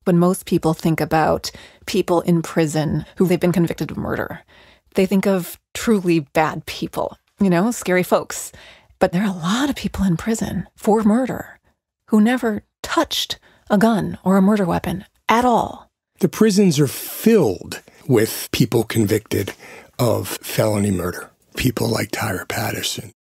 When most people think about people in prison who they've been convicted of murder, they think of truly bad people, scary folks. But there are a lot of people in prison for murder who never touched a gun or a murder weapon at all. The prisons are filled with people convicted of felony murder. People like Tyra Patterson.